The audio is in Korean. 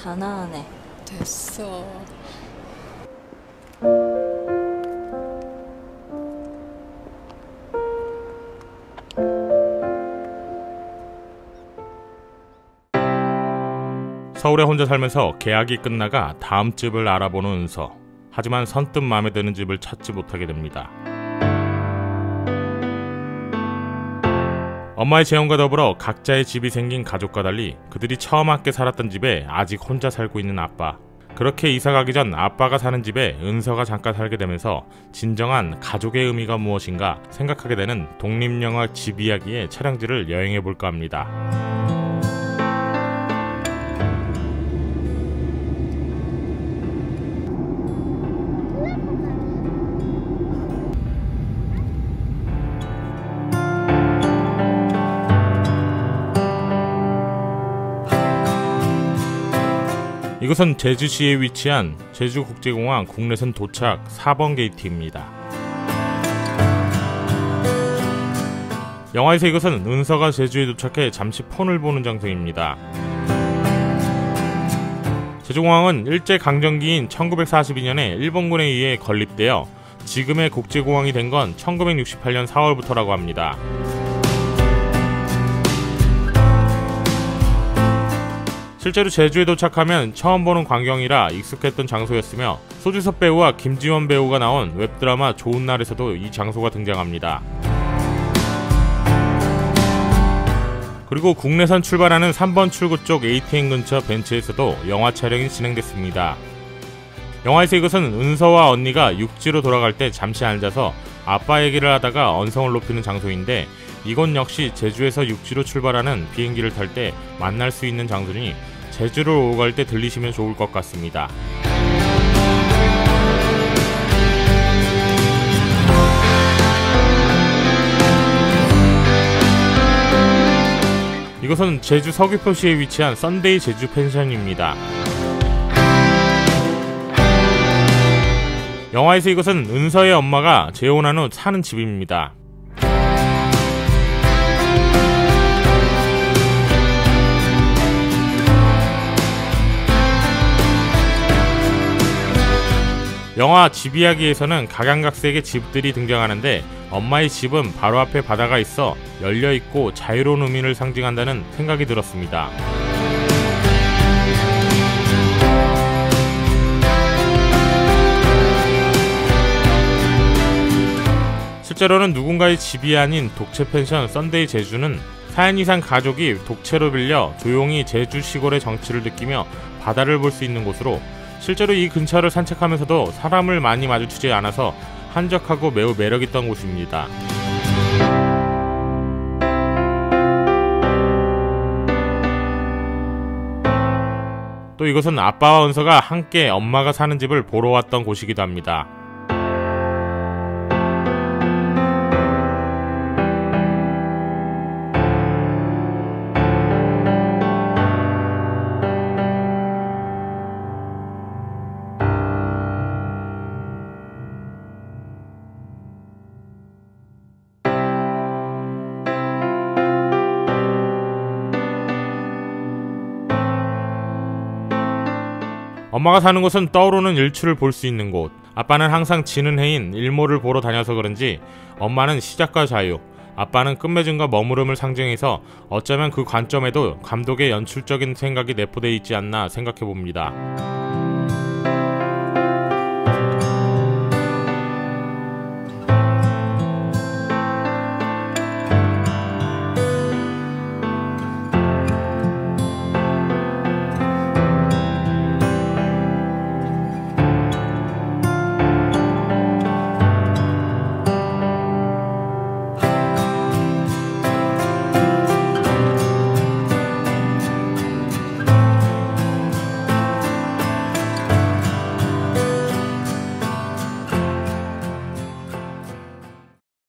다 나으네. 됐어. 서울에 혼자 살면서 계약이 끝나가 다음 집을 알아보는 은서. 하지만 선뜻 마음에 드는 집을 찾지 못하게 됩니다. 엄마의 재혼과 더불어 각자의 집이 생긴 가족과 달리 그들이 처음 함께 살았던 집에 아직 혼자 살고 있는 아빠. 그렇게 이사가기 전 아빠가 사는 집에 은서가 잠깐 살게 되면서 진정한 가족의 의미가 무엇인가 생각하게 되는 독립영화 집 이야기의 촬영지를 여행해볼까 합니다. 이곳은 제주시에 위치한 제주국제공항 국내선 도착 4번 게이트입니다. 영화에서 이것은 은서가 제주에 도착해 잠시 폰을 보는 장소입니다. 제주공항은 일제강점기인 1942년에 일본군에 의해 건립되어 지금의 국제공항이 된 건 1968년 4월부터라고 합니다. 실제로 제주에 도착하면 처음 보는 광경이라 익숙했던 장소였으며 소지섭 배우와 김지원 배우가 나온 웹드라마 좋은 날에서도 이 장소가 등장합니다. 그리고 국내선 출발하는 3번 출구 쪽 ATM 근처 벤치에서도 영화 촬영이 진행됐습니다. 영화에서 이것은 은서와 언니가 육지로 돌아갈 때 잠시 앉아서 아빠 얘기를 하다가 언성을 높이는 장소인데 이곳 역시 제주에서 육지로 출발하는 비행기를 탈 때 만날 수 있는 장소니 제주를 오고 갈 때 들리시면 좋을 것 같습니다. 이곳은 제주 서귀포시에 위치한 썬데이 제주 펜션입니다. 영화에서 이것은 은서의 엄마가 재혼한 후 사는 집입니다. 영화 집 이야기에서는 각양각색의 집들이 등장하는데 엄마의 집은 바로 앞에 바다가 있어 열려있고 자유로운 의미를 상징한다는 생각이 들었습니다. 실제로는 누군가의 집이 아닌 독채 펜션 썬데이 제주는 4인 이상 가족이 독채로 빌려 조용히 제주 시골의 정취를 느끼며 바다를 볼 수 있는 곳으로 실제로 이 근처를 산책하면서도 사람을 많이 마주치지 않아서 한적하고 매우 매력있던 곳입니다. 또 이곳은 아빠와 은서가 함께 엄마가 사는 집을 보러 왔던 곳이기도 합니다. 엄마가 사는 곳은 떠오르는 일출을 볼 수 있는 곳. 아빠는 항상 지는 해인 일몰을 보러 다녀서 그런지 엄마는 시작과 자유, 아빠는 끝맺음과 머무름을 상징해서 어쩌면 그 관점에도 감독의 연출적인 생각이 내포되어 있지 않나 생각해봅니다.